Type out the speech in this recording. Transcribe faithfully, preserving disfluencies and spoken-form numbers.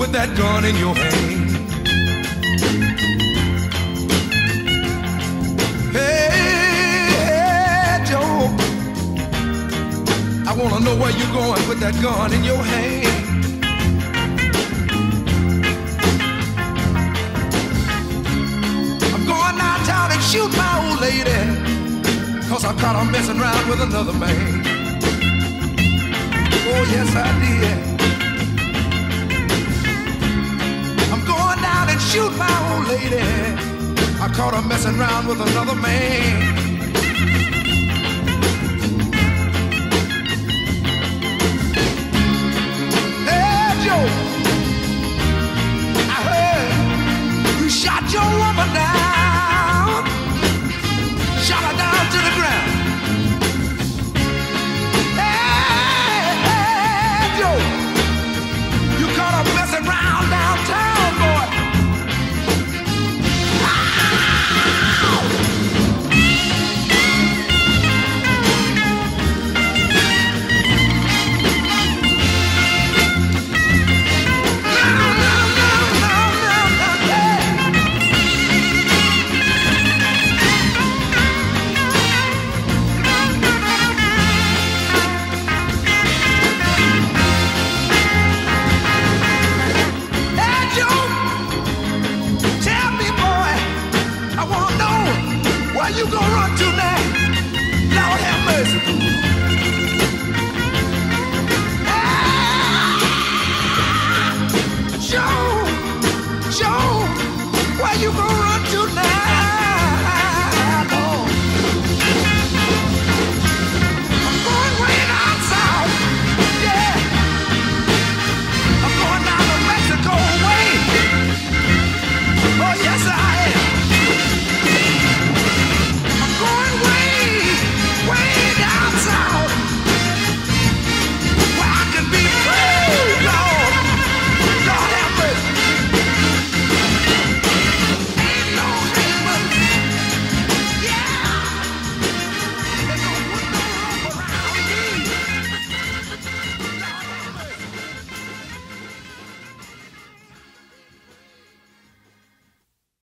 with that gun in your hand. Hey, Joe, I wanna know where you're going with that gun in your hand. I'm going downtown and shoot my old lady, 'cause I caught her messing around with another man. Oh, yes, I did. I'm going down and shoot my old lady. I caught her messing around with another man. Hey, Joe, I heard you shot your woman down, shot her down to the ground. Hey, hey, Joe, you caught her messing around downtown.